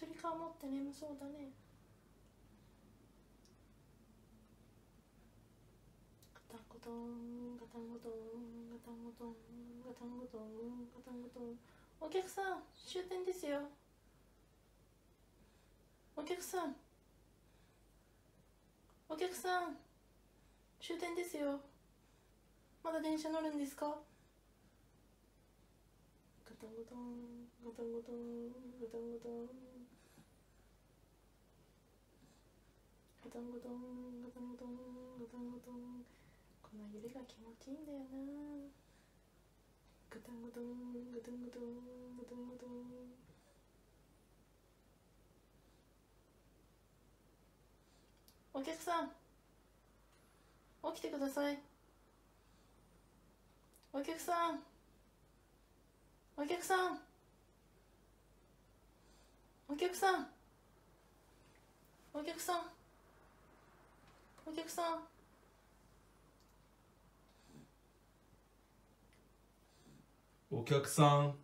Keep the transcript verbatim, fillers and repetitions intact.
つり革持って眠そうだね。ガタンゴトンガタンゴトンガタンゴトンガタンゴトンガタンゴトン。お客さん終点ですよ。お客さんお客さん終点ですよ。まだ電車乗るんですか？ガタンゴトンガタンゴトンガタンゴトンガタンゴトンガタンゴトンガタンゴトン。この揺れが気持ちいいんだよな。ガタンゴトンガタンゴトンガタンゴトン。お客さん起きてください。お客さんお客さんお客さんお客さんお客さん。 お客さん